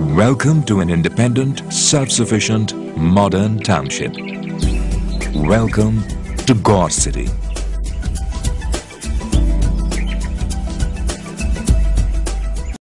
Welcome to an independent, self-sufficient, modern township. Welcome to Gaur City.